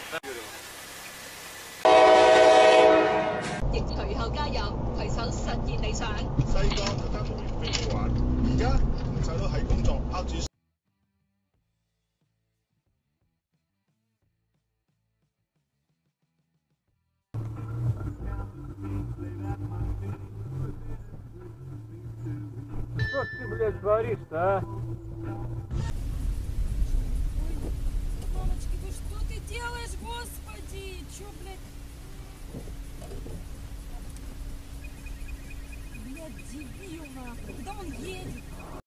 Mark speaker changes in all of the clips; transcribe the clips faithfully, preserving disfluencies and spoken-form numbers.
Speaker 1: 亦隨後加入，攜手實現理想。
Speaker 2: 細個就擔風帆飛好玩，而家同細佬喺工作握住。
Speaker 3: Что ж ты, блядь, творишь-то, а?
Speaker 4: Мамочки, ты что ты делаешь, господи? Чё, блядь? Блядь, дебил нахуй. Куда он едет?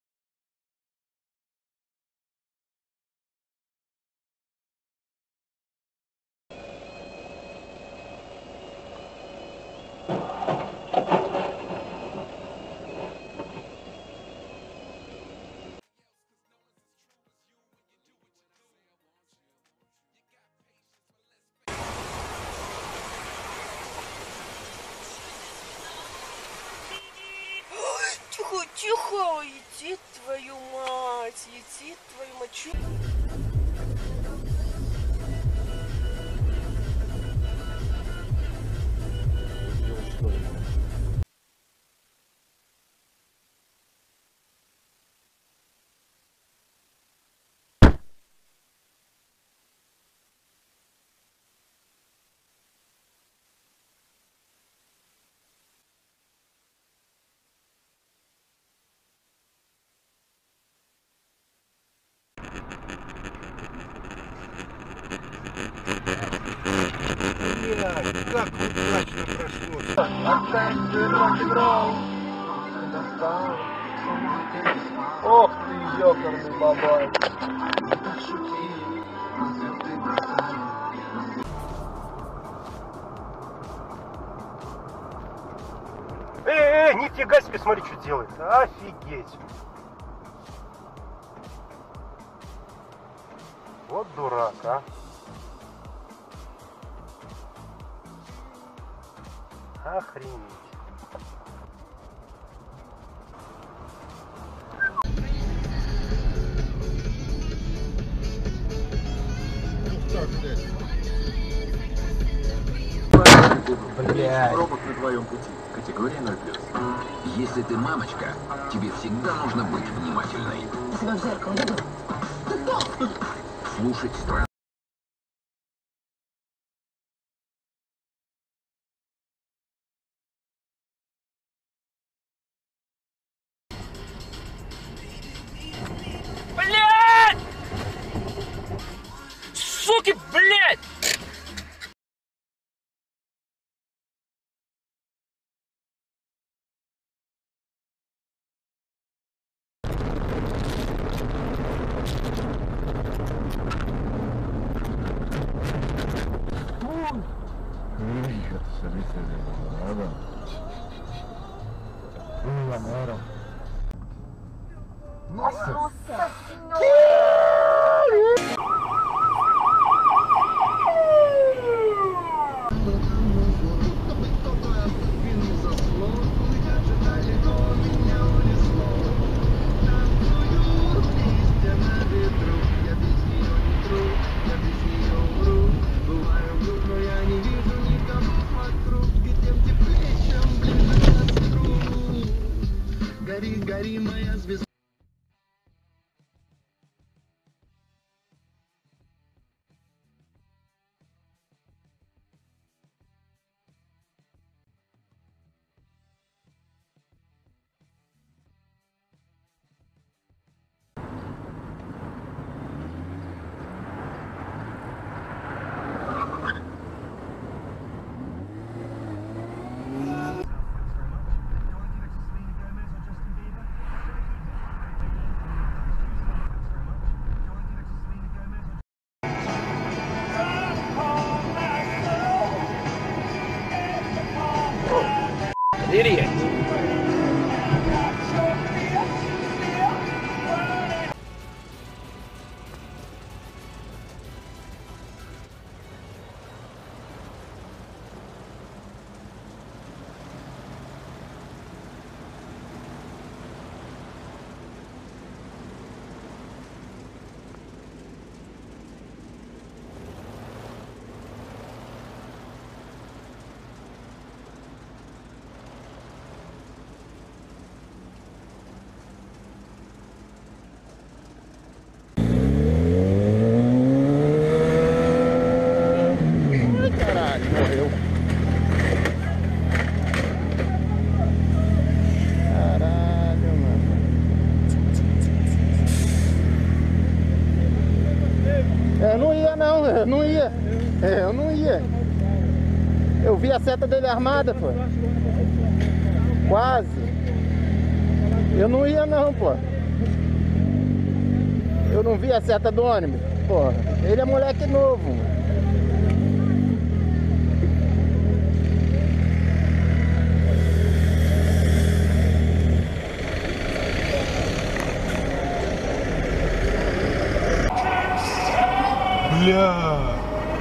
Speaker 4: Тихо, тихо, иди твою мать, иди твою мать.
Speaker 2: Блядь, как удачно прошло.
Speaker 3: Ох ты, ёкарный бабай. Эй, эй, нифига себе, смотри, что делает. Офигеть. Вот дурак, а. Охренеть.
Speaker 5: Блядь. Робот на твоем пути. Категория ноль плюс. Если ты мамочка, тебе всегда нужно быть внимательной.
Speaker 1: Я себя в зеркало видел.
Speaker 5: Слушать страну.
Speaker 3: Блядь! Суки, блядь!
Speaker 2: Nossa!
Speaker 1: Nossa Senhora!
Speaker 2: Гори, гори, моя звезда.
Speaker 3: Idiot!
Speaker 6: eu não ia. É, eu não ia. Eu vi a seta dele armada, pô. Quase. Eu não ia não, pô. Eu não vi a seta do ônibus. Pô, ele é moleque novo, mano.
Speaker 3: Бля.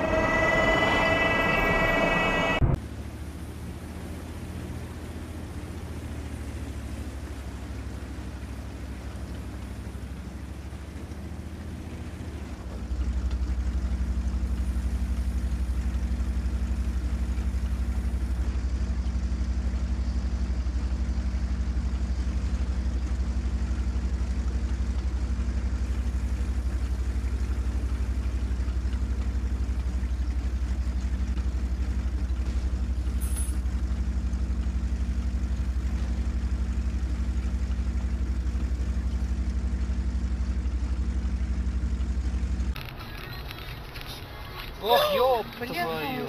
Speaker 4: Ох, ёб твою.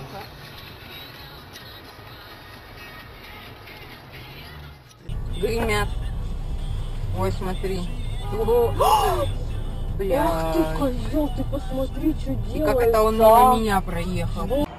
Speaker 4: Гремят. Ой, смотри. Бля.
Speaker 7: Ах ты, козел, ты посмотри, что делает.
Speaker 4: И как это он мимо меня проехал.